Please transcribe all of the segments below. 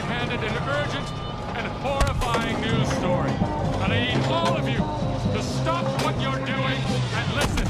handed an urgent and horrifying news story. And I need all of you to stop what you're doing and listen.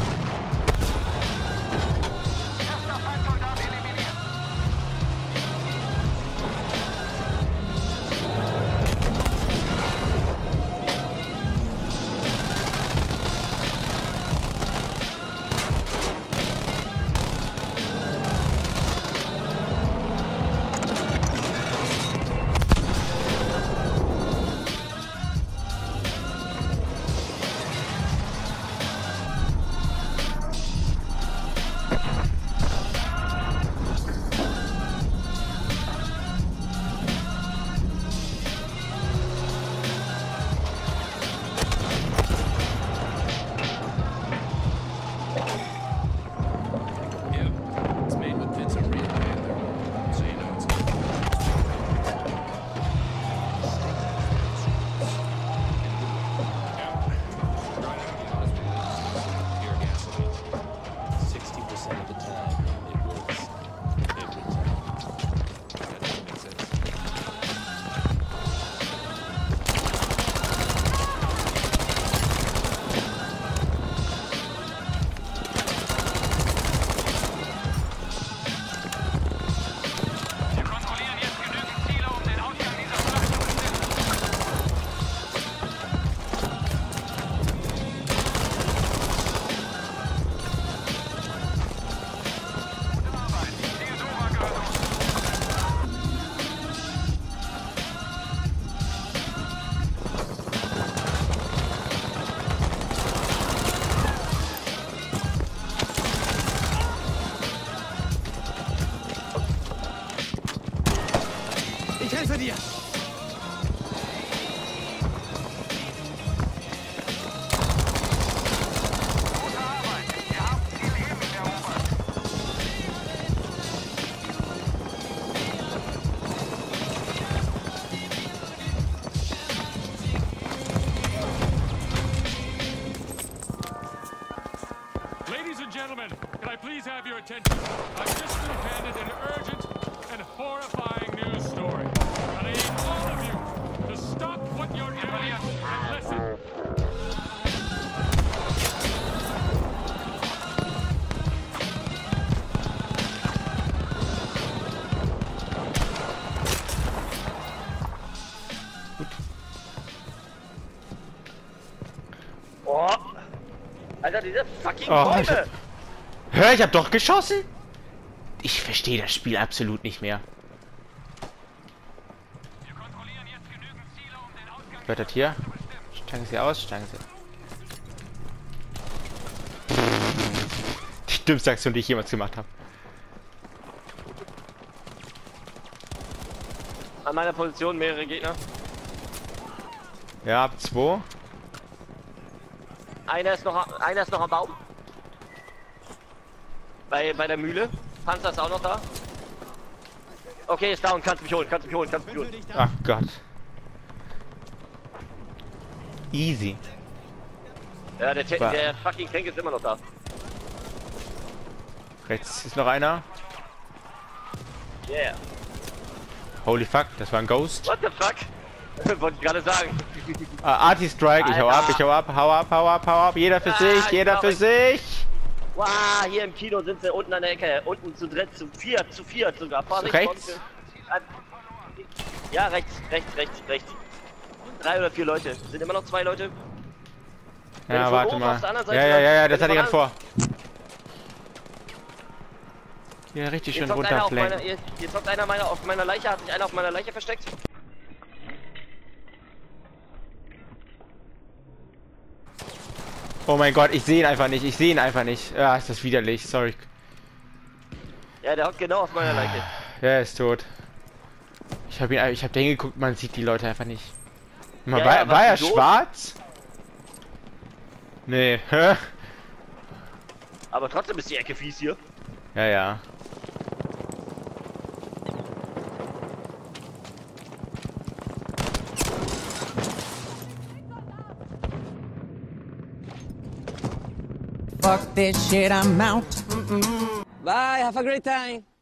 Ich helfe dir! Ladies and gentlemen, can I please have your attention? I've just been handed an urgent and horrifying news story. And I need all of you to stop what you're doing and listen. Oh! Alter, diese fucking Bäume! Hör, ich hab doch geschossen! Ich verstehe das Spiel absolut nicht mehr. Hört das hier? Steigen Sie aus, steigen Sie. Die dümmste Aktion, die ich jemals gemacht habe. An meiner Position mehrere Gegner. Ja, 2. Einer ist noch am Baum. Bei der Mühle. Panzer ist auch noch da. Okay, ist down. Kannst mich holen. Ach Gott. Easy. Ja, der fucking Tank ist immer noch da. Rechts ist noch einer. Yeah. Holy fuck, das war ein Ghost. What the fuck? Wollte ich gerade sagen. Arti-Strike, ich hau ab, hau ab. Jeder für sich, jeder für sich. Wow, hier im Kino sind sie unten an der Ecke. Unten zu dritt, zu viert sogar. Rechts? Ja, rechts. 3 oder 4 Leute. Sind immer noch 2 Leute. Ja, warte mal. Ja, das hatte ich gerade vor. Ja, richtig schön runterflanken. Hier zockt einer auf meiner Leiche, hat sich einer auf meiner Leiche versteckt. Oh mein Gott, ich sehe ihn einfach nicht. Ja, ist das widerlich, sorry. Ja, der hockt genau auf meiner Leiche. Ja, er ist tot. Ich hab da hingeguckt, man sieht die Leute einfach nicht. Mal, Ja, war er schwarz? Nee, hä? Aber trotzdem ist die Ecke fies hier. Ja. Fuck this shit, I'm out. Bye, have a great time.